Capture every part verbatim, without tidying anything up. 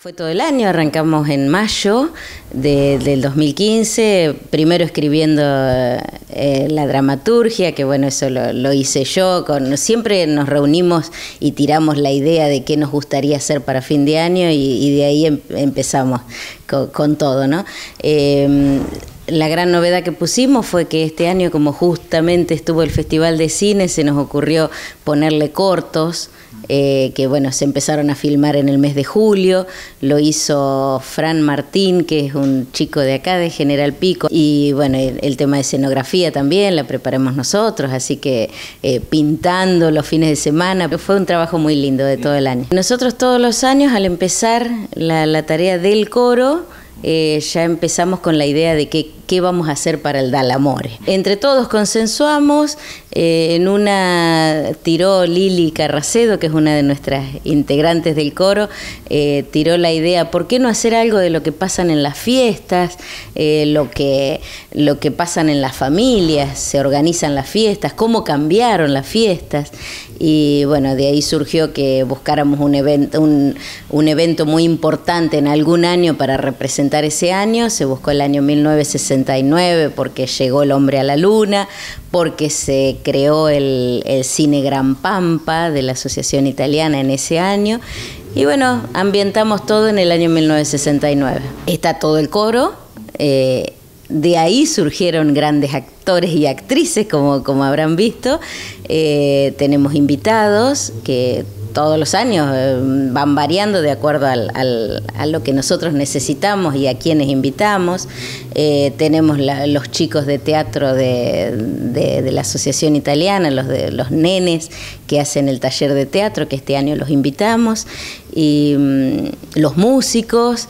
Fue todo el año, arrancamos en mayo de, del dos mil quince, primero escribiendo eh, la dramaturgia, que bueno, eso lo, lo hice yo, con, siempre nos reunimos y tiramos la idea de qué nos gustaría hacer para fin de año y, y de ahí em, empezamos con, con todo, ¿no? Eh, La gran novedad que pusimos fue que este año, como justamente estuvo el Festival de Cine, se nos ocurrió ponerle cortos, eh, que bueno, se empezaron a filmar en el mes de julio. Lo hizo Fran Martín, que es un chico de acá, de General Pico, y bueno, el, el tema de escenografía también la preparamos nosotros, así que eh, pintando los fines de semana, fue un trabajo muy lindo de todo el año. Nosotros todos los años, al empezar la, la tarea del coro, Eh, ya empezamos con la idea de que, qué vamos a hacer para el Dalamore. Entre todos consensuamos, eh, en una tiró Lili Carracedo, que es una de nuestras integrantes del coro, eh, tiró la idea, ¿por qué no hacer algo de lo que pasan en las fiestas, eh, lo que, lo que pasan en las familias, se organizan las fiestas, cómo cambiaron las fiestas? Y bueno, de ahí surgió que buscáramos un evento, un, un evento muy importante en algún año para representar ese año. Se buscó el año mil novecientos sesenta y nueve porque llegó el hombre a la luna, porque se creó el, el Cine Gran Pampa de la Asociación Italiana en ese año. Y bueno, ambientamos todo en el año mil novecientos sesenta y nueve. Está todo el coro. Eh, De ahí surgieron grandes actores y actrices, como, como habrán visto. Eh, tenemos invitados que todos los años eh, van variando de acuerdo al, al, a lo que nosotros necesitamos y a quienes invitamos. Eh, tenemos la, los chicos de teatro de, de, de la Asociación Italiana, los, de, los nenes que hacen el taller de teatro, que este año los invitamos, y mm, los músicos.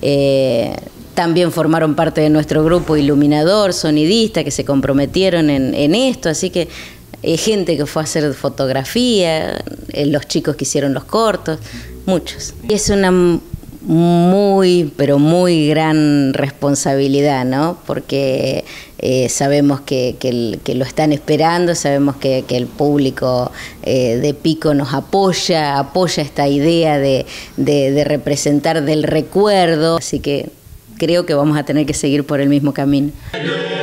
Eh, También formaron parte de nuestro grupo iluminador, sonidista, que se comprometieron en, en esto, así que eh, gente que fue a hacer fotografía, eh, los chicos que hicieron los cortos, muchos. Y es una muy, pero muy gran responsabilidad, ¿no? Porque eh, sabemos que, que, el, que lo están esperando, sabemos que, que el público eh, de Pico nos apoya, apoya esta idea de, de, de representar del recuerdo, así que creo que vamos a tener que seguir por el mismo camino.